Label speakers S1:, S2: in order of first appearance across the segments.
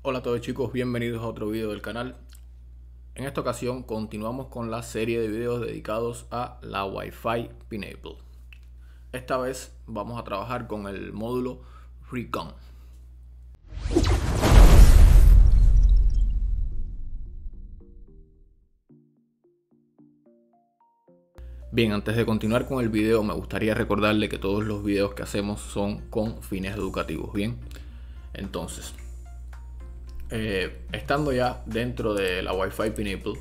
S1: Hola a todos chicos, bienvenidos a otro video del canal. En esta ocasión continuamos con la serie de videos dedicados a la Wi-Fi Pineapple. Esta vez vamos a trabajar con el módulo Recon. Bien, antes de continuar con el video me gustaría recordarle que todos los videos que hacemos son con fines educativos. Bien, entonces estando ya dentro de la Wi-Fi Pineapple,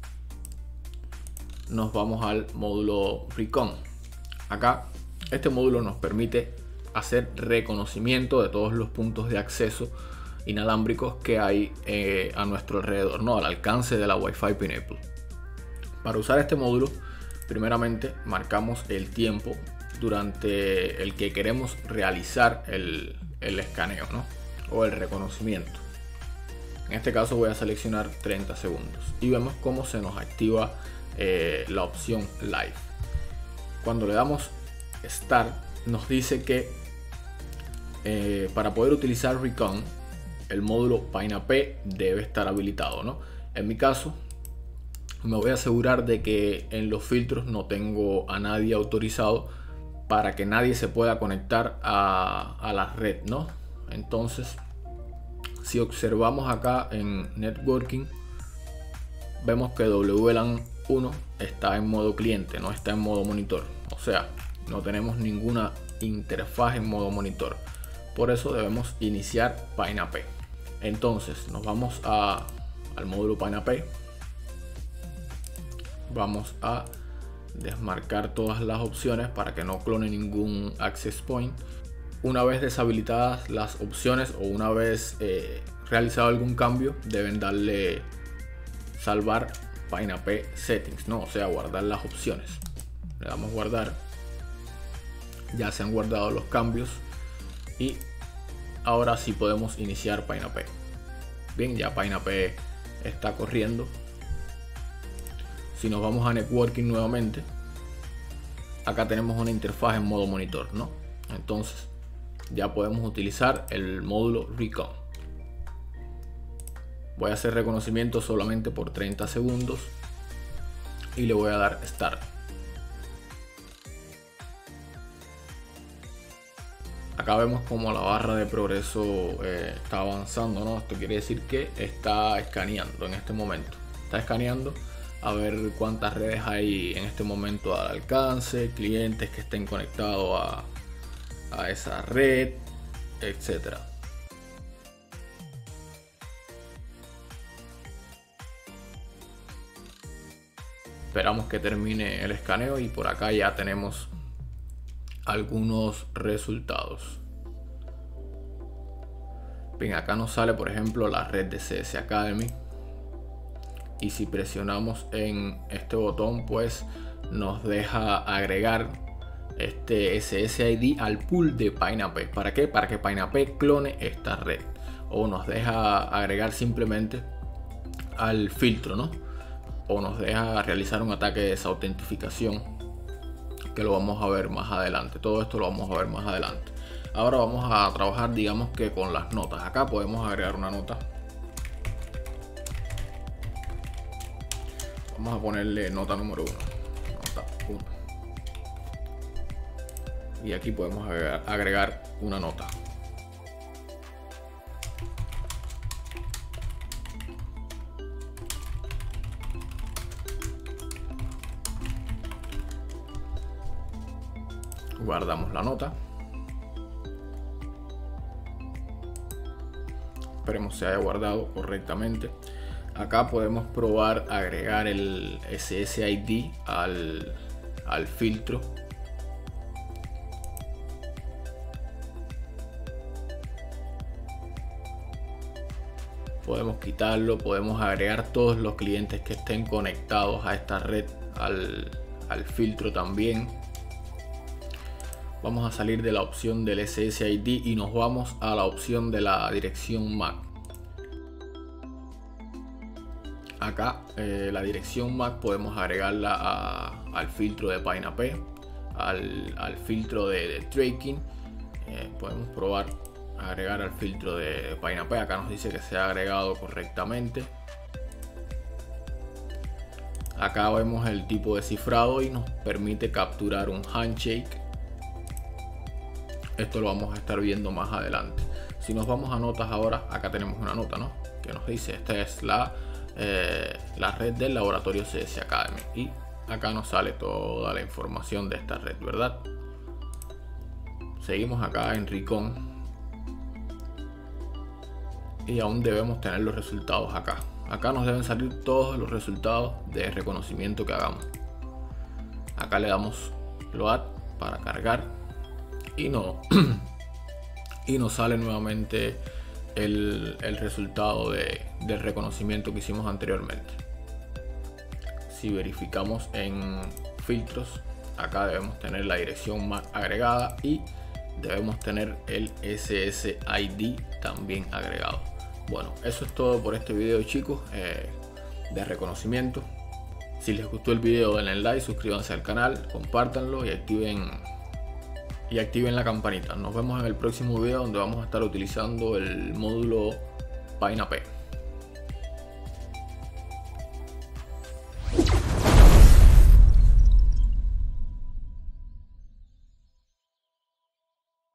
S1: nos vamos al módulo Recon. Acá este módulo nos permite hacer reconocimiento de todos los puntos de acceso inalámbricos que hay a nuestro alrededor, al alcance de la Wi-Fi Pineapple. Para usar este módulo, primeramente marcamos el tiempo durante el que queremos realizar el escaneo, o el reconocimiento. En este caso voy a seleccionar 30 segundos y vemos cómo se nos activa la opción Live. Cuando le damos Start, nos dice que para poder utilizar Recon, el módulo PineAP debe estar habilitado, En mi caso, me voy a asegurar de que en los filtros no tengo a nadie autorizado para que nadie se pueda conectar a la red, Entonces, si observamos acá en Networking, vemos que WLAN 1 está en modo cliente, no está en modo monitor. O sea, no tenemos ninguna interfaz en modo monitor. Por eso debemos iniciar PineAP. Entonces nos vamos al módulo PineAP. Vamos a desmarcar todas las opciones para que no clone ningún access point. Una vez deshabilitadas las opciones o una vez realizado algún cambio, deben darle salvar PineAP settings, o sea, guardar las opciones. Le damos guardar. Ya se han guardado los cambios y ahora sí podemos iniciar PineAP. Bien, ya PineAP está corriendo. Si nos vamos a Networking nuevamente, acá tenemos una interfaz en modo monitor, Entonces ya podemos utilizar el módulo Recon. Voy a hacer reconocimiento solamente por 30 segundos y le voy a dar Start. Acá vemos como la barra de progreso está avanzando, Esto quiere decir que está escaneando en este momento. Está escaneando a ver cuántas redes hay en este momento al alcance, clientes que estén conectados a esa red, etcétera. Esperamos que termine el escaneo y por acá ya tenemos algunos resultados. Bien, acá nos sale por ejemplo la red de CS Academy y si presionamos en este botón pues nos deja agregar este SSID al pool de PineAP. ¿Para qué? Para que PineAP clone esta red, o nos deja agregar simplemente al filtro, o nos deja realizar un ataque de desautentificación, que lo vamos a ver más adelante. Todo esto lo vamos a ver más adelante. Ahora vamos a trabajar, digamos que con las notas. Acá podemos agregar una nota. Vamos a ponerle nota número 1. Nota 1. Y aquí podemos agregar una nota. Guardamos la nota. Esperemos se haya guardado correctamente. Acá podemos probar agregar el SSID al filtro. Podemos quitarlo, podemos agregar todos los clientes que estén conectados a esta red al filtro también. Vamos a salir de la opción del SSID y nos vamos a la opción de la dirección MAC. Acá la dirección MAC podemos agregarla al filtro de PineAP, al filtro de tracking. Podemos probar agregar al filtro de PyNAP. Acá nos dice que se ha agregado correctamente. Acá vemos el tipo de cifrado y nos permite capturar un handshake. Esto lo vamos a estar viendo más adelante. Si nos vamos a notas ahora, acá tenemos una nota, ¿no?, que nos dice esta es la red del laboratorio CS Academy, y acá nos sale toda la información de esta red, ¿verdad? Seguimos acá en Recon y aún debemos tener los resultados acá. Acá nos deben salir todos los resultados de reconocimiento que hagamos. Acá le damos Load para cargar y nos sale nuevamente el resultado del reconocimiento que hicimos anteriormente. Si verificamos en filtros, acá debemos tener la dirección MAC agregada y debemos tener el SSID también agregado. Bueno, eso es todo por este video, chicos, de reconocimiento. Si les gustó el video, denle like, suscríbanse al canal, compártanlo y activen la campanita. Nos vemos en el próximo video, donde vamos a estar utilizando el módulo PyNAP.